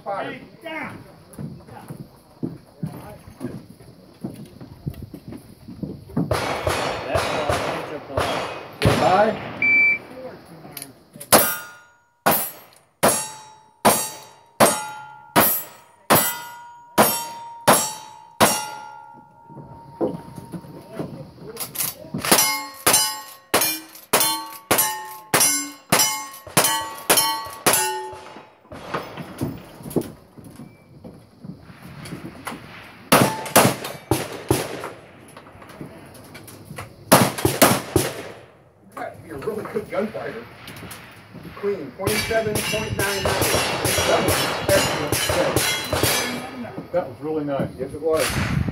fire. Bye. You're a really good gunfighter. Clean, 27.99. That was really nice. Yes, it was.